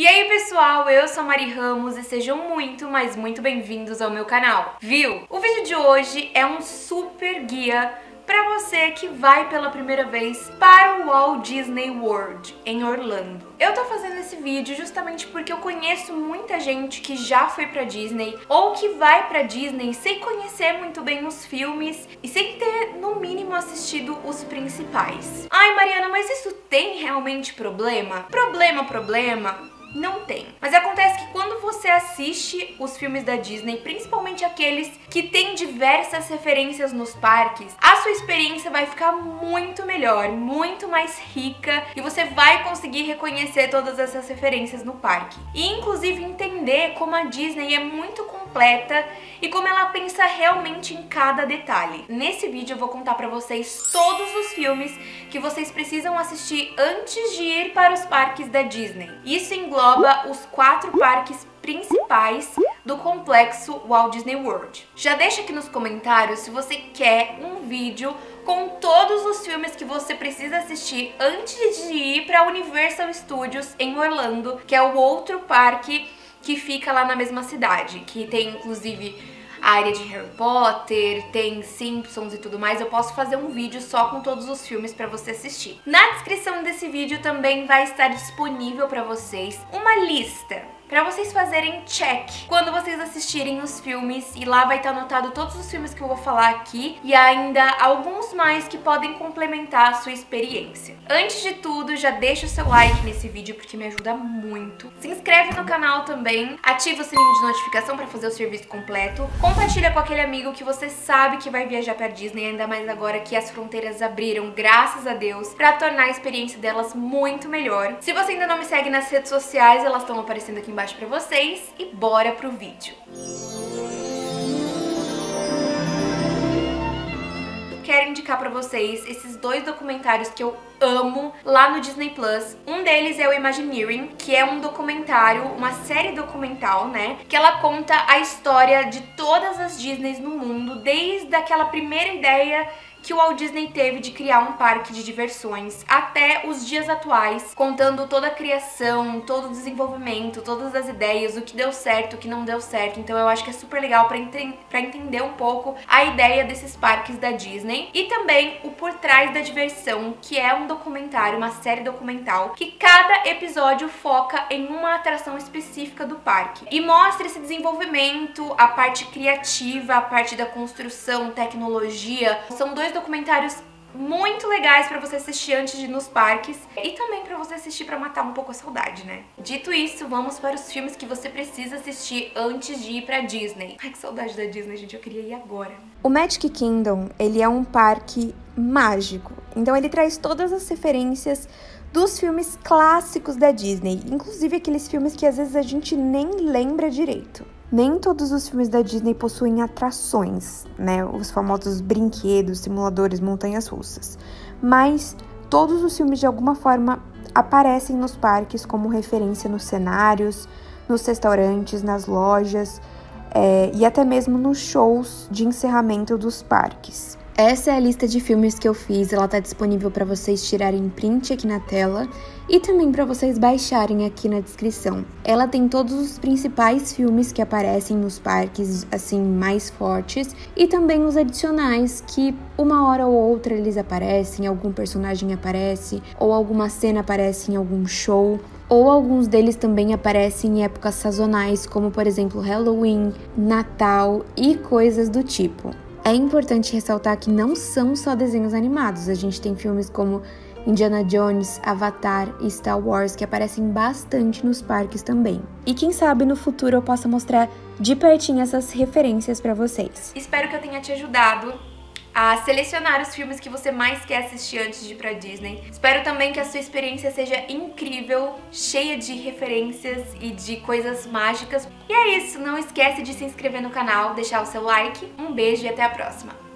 E aí pessoal, eu sou a Mari Ramos e sejam muito, mas muito bem-vindos ao meu canal. Viu? O vídeo de hoje é um super guia para você que vai pela primeira vez para o Walt Disney World em Orlando. Eu tô fazendo esse vídeo justamente porque eu conheço muita gente que já foi pra Disney ou que vai pra Disney sem conhecer muito bem os filmes e sem ter, no mínimo, assistido os principais. Ai, Mariana, mas isso tem realmente problema? Problema? Não tem. Mas acontece que quando você assiste os filmes da Disney, principalmente aqueles que têm diversas referências nos parques, a sua experiência vai ficar muito melhor, muito mais rica e você vai conseguir reconhecer todas essas referências no parque. E inclusive entender como a Disney é muito completa e como ela pensa realmente em cada detalhe. Nesse vídeo eu vou contar pra vocês todos os filmes que vocês precisam assistir antes de ir para os parques da Disney. Isso engloba os 4 parques principais do complexo Walt Disney World. Já deixa aqui nos comentários se você quer um vídeo com todos os filmes que você precisa assistir antes de ir para Universal Studios em Orlando, que é o outro parque que fica lá na mesma cidade, que tem inclusive a área de Harry Potter, tem Simpsons e tudo mais. Eu posso fazer um vídeo só com todos os filmes pra você assistir. Na descrição desse vídeo também vai estar disponível pra vocês uma lista pra vocês fazerem check quando vocês assistirem os filmes, e lá vai estar anotado todos os filmes que eu vou falar aqui e ainda alguns mais que podem complementar a sua experiência. Antes de tudo, já deixa o seu like nesse vídeo porque me ajuda muito. Se inscreve no canal também, ativa o sininho de notificação pra fazer o serviço completo, compartilha com aquele amigo que você sabe que vai viajar pra Disney, ainda mais agora que as fronteiras abriram, graças a Deus, pra tornar a experiência delas muito melhor. Se você ainda não me segue nas redes sociais, elas estão aparecendo aqui embaixo pra vocês, e bora pro vídeo. Quero indicar pra vocês esses 2 documentários que eu amo lá no Disney Plus. Um deles é o Imagineering, que é um documentário, uma série documental, né? Que ela conta a história de todas as Disneys no mundo, desde aquela primeira ideia que o Walt Disney teve de criar um parque de diversões até os dias atuais, contando toda a criação, todo o desenvolvimento, todas as ideias, o que deu certo, o que não deu certo. Então eu acho que é super legal pra entender um pouco a ideia desses parques da Disney. E também o Por Trás da Diversão, que é um documentário, uma série documental, que cada episódio foca em uma atração específica do parque e mostra esse desenvolvimento, a parte criativa, a parte da construção, tecnologia. São 2 documentários muito legais pra você assistir antes de ir nos parques e também pra você assistir pra matar um pouco a saudade, né? Dito isso, vamos para os filmes que você precisa assistir antes de ir pra Disney. Ai, que saudade da Disney, gente, eu queria ir agora. O Magic Kingdom, ele é um parque mágico, então ele traz todas as referências dos filmes clássicos da Disney, inclusive aqueles filmes que às vezes a gente nem lembra direito. Nem todos os filmes da Disney possuem atrações, né? Os famosos brinquedos, simuladores, montanhas-russas. Mas todos os filmes, de alguma forma, aparecem nos parques como referência nos cenários, nos restaurantes, nas lojas e até mesmo nos shows de encerramento dos parques. Essa é a lista de filmes que eu fiz, ela tá disponível para vocês tirarem print aqui na tela e também para vocês baixarem aqui na descrição. Ela tem todos os principais filmes que aparecem nos parques, assim, mais fortes, e também os adicionais que uma hora ou outra eles aparecem, algum personagem aparece, ou alguma cena aparece em algum show, ou alguns deles também aparecem em épocas sazonais, como por exemplo Halloween, Natal e coisas do tipo. É importante ressaltar que não são só desenhos animados, a gente tem filmes como Indiana Jones, Avatar e Star Wars que aparecem bastante nos parques também. E quem sabe no futuro eu possa mostrar de pertinho essas referências pra vocês. Espero que eu tenha te ajudado a selecionar os filmes que você mais quer assistir antes de ir pra Disney. Espero também que a sua experiência seja incrível, cheia de referências e de coisas mágicas. E é isso, não esquece de se inscrever no canal, deixar o seu like. Um beijo e até a próxima!